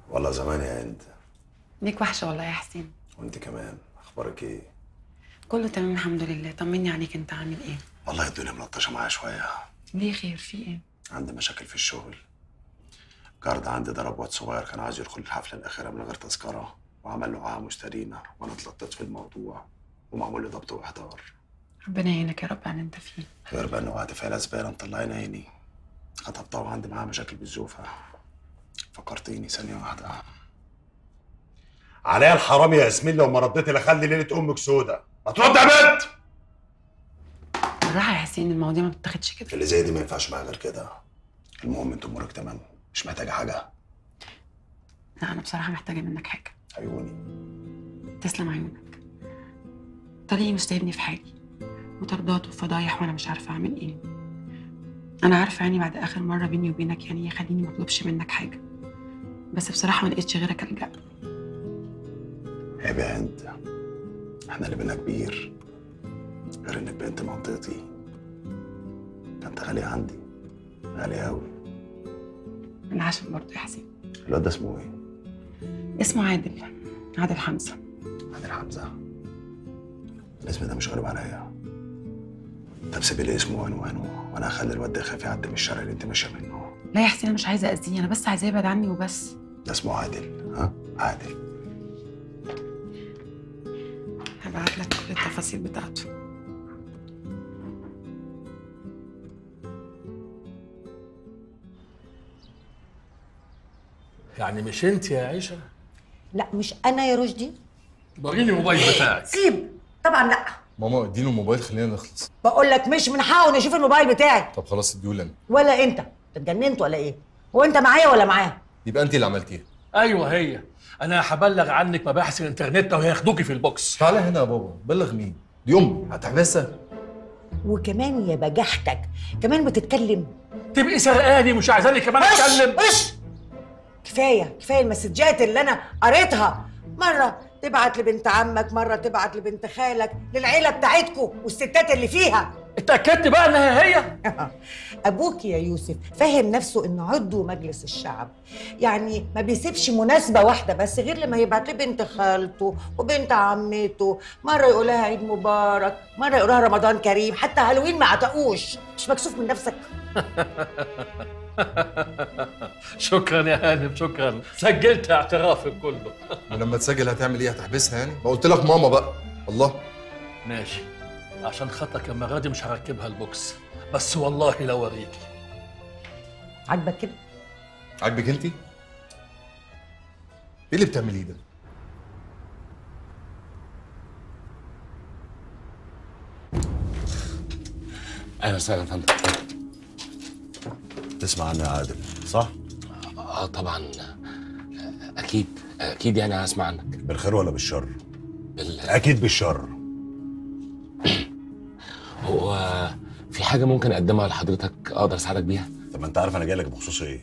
والله زمان يا هند. ليك وحشه والله يا حسين. وانت كمان، اخبارك ايه؟ كله تمام الحمد لله. طمني عليك، انت عامل ايه؟ والله الدنيا ملطشه معايا شويه. ليه خير؟ في ايه؟ عندي مشاكل في الشغل. جارد عندي ضرب واد صغير كان عايز يدخل الحفله الاخيره من غير تذكره، وعمل له عاهه مشترينا، وانا اتلطيت في الموضوع ومعمول لي ضبط واحضار. ربنا يعينك يا رب على اللي انت فيه. غير بقى ان وقعت فيها زباله مطلعين عيني. خطبتها وعندي معاها مشاكل بالزوفه. فكرتيني ثانيه واحده. عليا الحرام يا ياسمين، لو ما رديتي لخلي ليله امك سودة. ما ترد يا بنت. بالراحه يا حسين، المواضيع ما بتتاخدش كده. اللي زي دي ما ينفعش معايا غير كده. المهم انت امورك تمام؟ مش محتاجه حاجه؟ لا انا بصراحه محتاجه منك حاجه. عيوني. تسلم عيونك. طريقي مش سايبني في حالي، وطردات وفضايح وانا مش عارفه اعمل ايه. انا عارفه يعني بعد اخر مره بيني وبينك يعني يخليني ما اطلبش منك حاجه، بس بصراحه ما لقيتش غيرك الجا له. عيب يا هند، احنا اللي بينا كبير. غير انك بنت منطقتي، كانت غالية عندي، غالية أوي. العشم برضه يا حسين. الواد ده اسمه ايه؟ اسمه عادل، عادل حمزه. عادل حمزة. الاسم ده مش غريب عليا. طب سيبي لي اسمه وعنوانه وانا هخلي الواد ده يخاف يعدي من الشارع اللي انت ماشيه منه. لا يا حسين انا مش عايزه اذيه، انا بس عايزاه يبعد عني وبس. ده اسمه عادل، ها؟ عادل. هبعت لك كل التفاصيل بتاعته. يعني مش انت يا عيشه؟ لا مش انا يا رشدي. وريني الموبايل بتاعك. سيب. طبعا لا. ماما اديله الموبايل خلينا نخلص. بقول لك مش من حقه نشوف الموبايل بتاعي. طب خلاص اديهولي انا. ولا انت اتجننت ولا ايه؟ هو انت معايا ولا معاه؟ يبقى انت اللي عملتيها. ايوه هي. انا هبلغ عنك مباحث الانترنت وهياخدوكي في البوكس. تعالى هنا يا بابا. بلغ مين؟ دي امي هتحبسها. وكمان يا بجحتك كمان بتتكلم. تبقي سرقاني مش عايزاني كمان اتكلم. وش كفايه المسجات اللي انا قريتها. مره تبعت لبنت عمك، مره تبعت لبنت خالك، للعيله بتاعتكم والستات اللي فيها. اتاكدت بقى انها هي؟ ابوك يا يوسف فاهم نفسه انه عضو مجلس الشعب، يعني ما بيسيبش مناسبه واحده بس غير لما يبعت لي بنت خالته وبنت عمته، مره يقول لها عيد مبارك، مره يقول لها رمضان كريم، حتى هالوين ما عتقوش. مش مكسوف من نفسك؟ شكرا يا هانم، شكرا. سجلت اعترافك كله. ولما تسجل هتعمل ايه؟ هتحبسها يعني؟ ما قلت لك ماما بقى. الله. ماشي، عشان خاطرك المره دي مش هركبها البوكس، بس والله لو اوريكي. عاجبك كده؟ عاجبك انت؟ ايه اللي بتعمليه ده؟ اهلا وسهلا يا فندم. تسمع عني يا عادل، صح؟ طبعا. اكيد يعني هسمع عنك. بالخير ولا بالشر؟ اكيد بالشر. هو في حاجه ممكن اقدمها لحضرتك اقدر اساعدك بيها؟ طب ما انت عارف انا جاي لك بخصوص ايه؟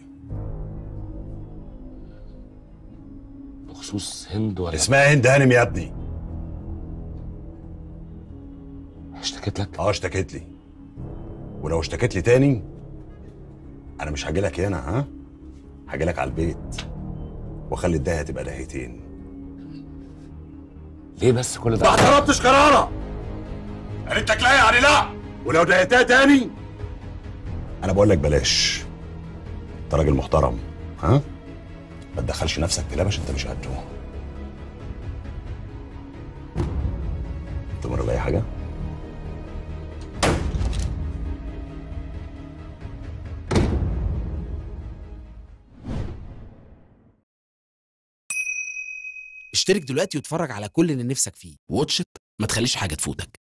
بخصوص هند ولا؟ اسمها هند هانم يا ابني. اشتكيت لك؟ اشتكيت لي. ولو اشتكيت لي تاني انا مش هاجي لك هنا، ها؟ هاجي لك على البيت واخلي الدهيه تبقى دهيتين. ليه بس كل ده؟ ما احترمتش قرارك. قالتك لا يعني لا، ولو دهيتها تاني انا بقول لك بلاش. انت راجل محترم، ها؟ ما تدخلش نفسك في لبش انت مش قده. تمر باي حاجه؟ اشترك دلوقتي واتفرج على كل اللي نفسك فيه. واتش إت، ما تخليش حاجة تفوتك.